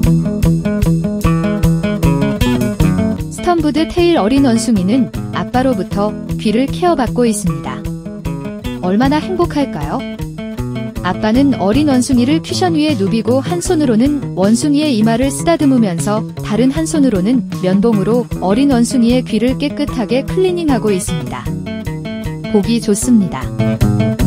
스턴부드 테일 어린 원숭이는 아빠로부터 귀를 케어받고 있습니다. 얼마나 행복할까요? 아빠는 어린 원숭이를 쿠션 위에 누비고 한 손으로는 원숭이의 이마를 쓰다듬으면서 다른 한 손으로는 면봉으로 어린 원숭이의 귀를 깨끗하게 클리닝하고 있습니다. 보기 좋습니다.